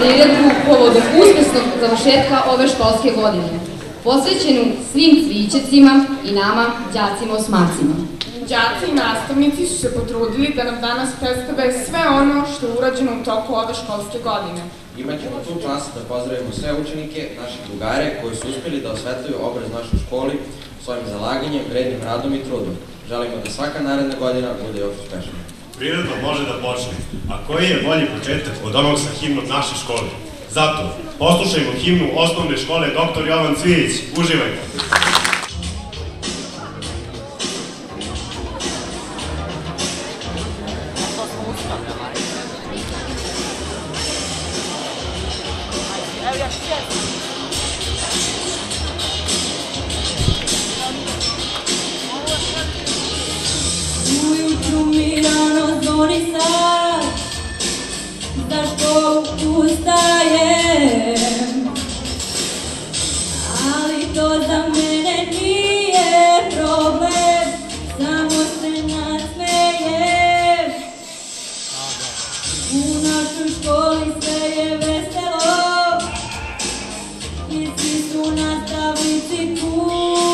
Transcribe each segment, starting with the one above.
priredbu povodom uspešnog završetka ove školske godine, posvećenu svim cvićecima i nama, đacima osmacima. Đaci i nastavnici su se potrudili da nam danas predstave sve ono što je urađeno u toku ove školske godine. Imaćemo tu čast da pozdravimo sve učenike, naše drugare koji su uspjeli da osvetluju obraz našoj školi svojim zalaganjem, vrednim radom i trudom. Želimo da svaka naredna godina bude još uspešnija. Priredba može da počne, a koji je bolji početak od onog sa himnom naše škole? Zato, poslušajmo himnu osnovne škole Dr. Jovan Cvijić. Uživajte! Ujutru mirano zvoni sad, za školu ustajem, ali to za mene nije problem, samo se nasmejem. U našoj školi sve je veselo i svi su nastavnici tu.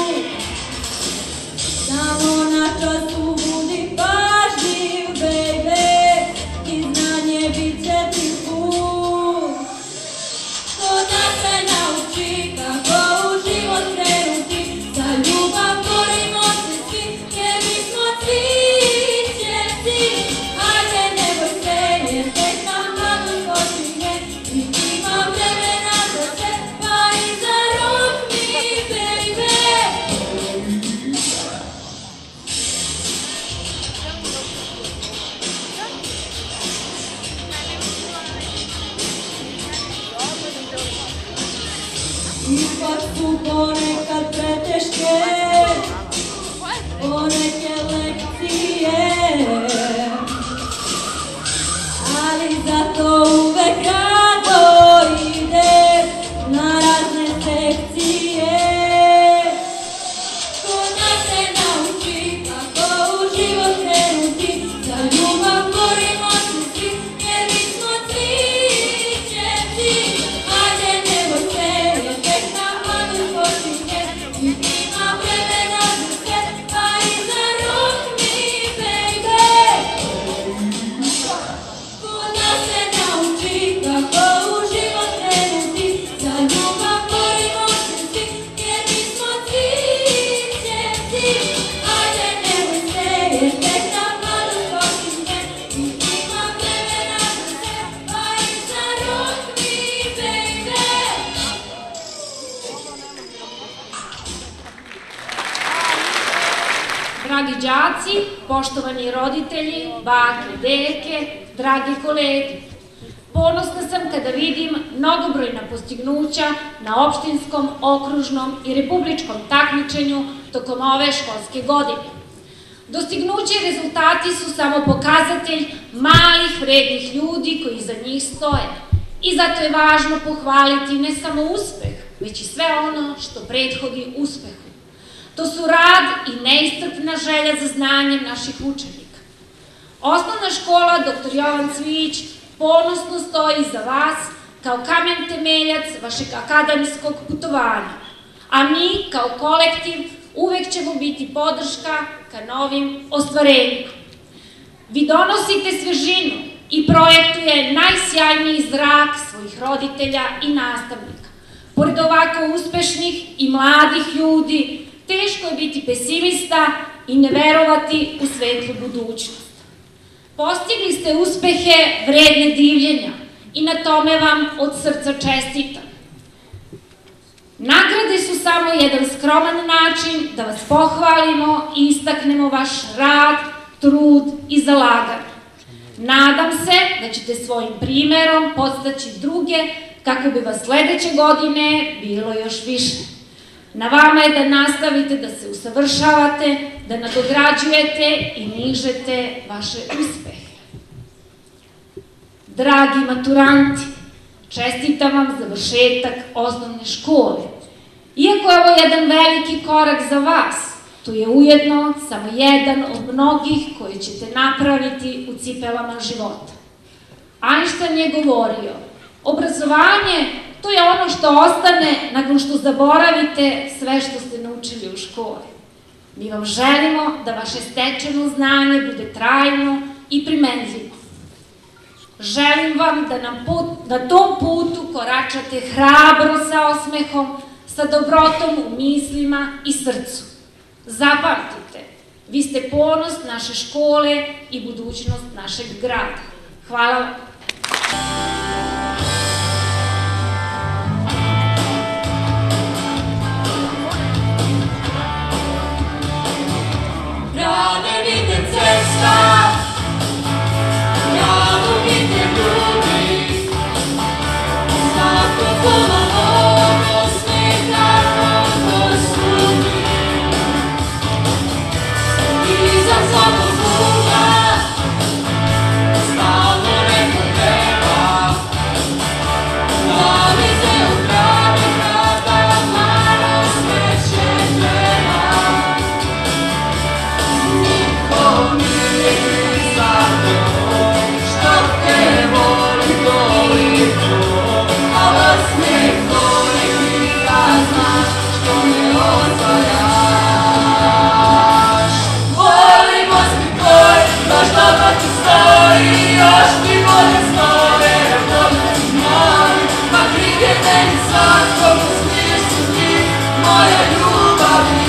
Samo na času budi pažljiv, baby, i znanje bit će ti put. To nas se nauči kako u život krenuti, za ljubav borimo se svi, jer mi smo cvićeci. Ajde, ne boj se, jer tek nam mladost počinje, i ima vremena za sve, pa i za rok mi, baby. Ipak su ponekad preteške, poneke lekcije, ali zato uvek rado ide na razne sekcije. Ko nas se nauči kako u život krenuti, za ljubav borimo se svi, jer mi smo cvićeci. Ajde, ne boj se, jer tek nam mladost počinje, i ima vremena za sve, pa i za rok mi, baby. Ko nas se nauči kako u život krenuti, za ljubav borimo se svi, jer mi smo cvićeci. Ajde, ne boj se, jer tek nam mladost počinje, i ima vremena za sve, pa i za rok mi, baby. Dragi đaci, poštovani roditelji, bake, deke, dragi kolege, ponosna sam kada vidim mnogobrojna postignuća na opštinskom, okružnom i republičkom takmičenju tokom ove školske godine. Dostignuće i rezultati su samo pokazatelj malih, vrednih ljudi koji iza njih stoje. I zato je važno pohvaliti ne samo uspeh, već i sve ono što prethodi uspehu. To su rad i neiscrpna želja za znanjem naših učenika. Osnovna škola Dr. Jovan Cvijić ponosno stoji iza vas kao kamen temeljac vašeg akademskog putovanja, a mi kao kolektiv uvek ćemo biti podrška ka novim ostvarenjima. Vi donosite svežinu i projektuje najsjajniji zrak svojih roditelja i nastavnika. Pored ovako uspešnih i mladih ljudi, teško je biti pesimista i ne verovati u svetlu budućnost. Postigli ste uspehe vredne divljenja i na tome vam od srca čestitam. Nagrade su samo jedan skroman način da vas pohvalimo i istaknemo vaš rad, trud i zalaganje. Nadam se da ćete svojim primerom podstaći druge kako bi vas sledeće godine bilo još više. Na vama je da nastavite da se usavršavate, da nadograđujete i nižete vaše uspehe. Dragi maturanti, čestitam vam završetak osnovne škole. Iako je ovo jedan veliki korak za vas, to je ujedno samo jedan od mnogih koji ćete napraviti u cipelama života. Einstein je govorio, Obrazovanje, to je ono što ostane nakon što zaboravite sve što ste naučili u školi. Mi vam želimo da vaše stečeno znanje bude trajno i primenljivo. Želim vam da na tom putu koračate hrabro sa osmehom, sa dobrotom u mislima i srcu. Zapamtite, vi ste ponos naše škole i budućnost našeg grada. Hvala vam. Grade vide cesta, gradu vide ljudi, znako pomalo smeka kako sudi. Iza svakog puta stalno neko treba, da mi se upravi kada malo sreće treba. Niko nije zato što te voli toliko, a vas neko nikada znaš što ne osvajaš. Volimo svi tvoj, baš dobro ti stoji, još ti bolje snove, bolje ti moj, ma knjige meni svako, smiješ se s njim, moja ljubavi.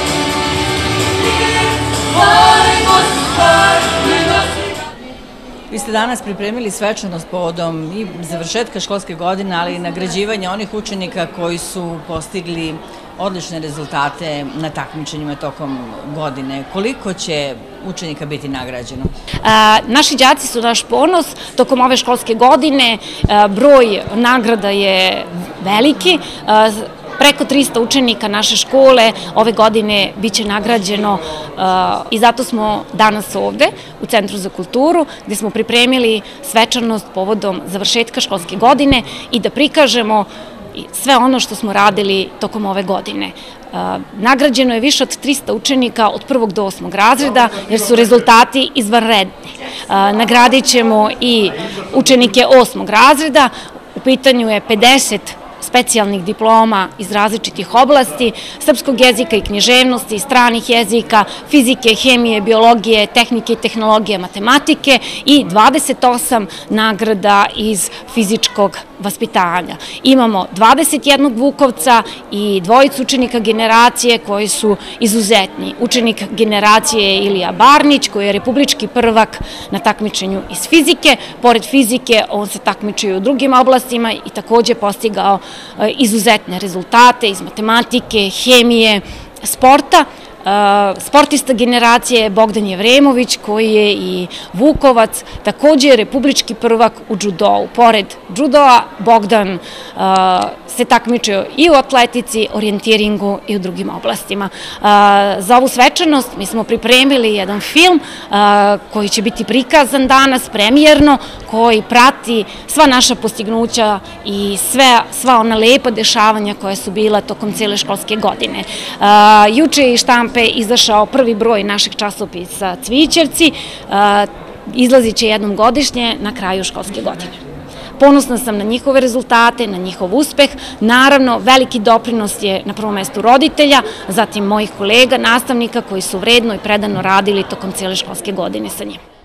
Vi ste danas pripremili svečanost povodom i završetka školske godine, ali i nagrađivanja onih učenika koji su postigli odlične rezultate na takmičenjima tokom godine. Koliko će učenika biti nagrađeno? Naši đaci su naš ponos. Tokom ove školske godine broj nagrada je veliki. Preko 300 učenika naše škole ove godine biće nagrađeno i zato smo danas ovde u Centru za kulturu gde smo pripremili svečanost povodom završetka školske godine i da prikažemo sve ono što smo radili tokom ove godine. Nagrađeno je više od 300 učenika od 1. do 8. razreda jer su rezultati izvanredni. Nagradit ćemo i učenike 8. razreda, u pitanju je 50 specijalnih diploma iz različitih oblasti, srpskog jezika i književnosti, stranih jezika, fizike, hemije, biologije, tehnike i tehnologije, matematike i 28 nagrada iz fizičkog vaspitanja. Imamo 21 Vukovca i 2 učenika generacije koji su izuzetni. Učenik generacije je Ilija Barnić koji je republički prvak na takmičenju iz fizike. Pored fizike on se takmiči u drugim oblastima i takođe postigao izuzetne rezultate iz matematike, hemije, sporta. Sportista generacije je Bogdan Jevremović koji je i Vukovac, takođe republički prvak u džudou. Pored džudoa Bogdan se takmičio i u atletici, orijentiringu i u drugim oblastima. Za ovu svečanost mi smo pripremili jedan film koji će biti prikazan danas premijerno, koji prati sva naša postignuća i sva ona lepa dešavanja koja su bila tokom cele školske godine. Juče je iz štampe izašao prvi broj našeg časopisa Cvićevci, izlazit će jednom godišnje na kraju školske godine. Ponosna sam na njihove rezultate, na njihov uspeh. Naravno, veliki doprinos je na prvom mestu roditelja, zatim mojih kolega, nastavnika koji su vredno i predano radili tokom cele školske godine sa njim.